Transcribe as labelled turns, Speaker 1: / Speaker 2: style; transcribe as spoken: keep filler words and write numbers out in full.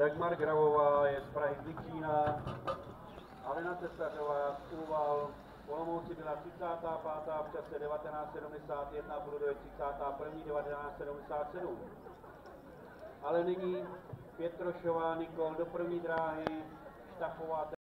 Speaker 1: Dagmar Gravová je z Prahy z Ličína, Alena Cesařová z Úval, v Olomouci byla třicátá pátá v čase devatenáct sedmdesát jedna, Prudově třicátá první devatenáct sedmdesát sedm. Ale nyní Pětrošová Nikol do první dráhy, Štafová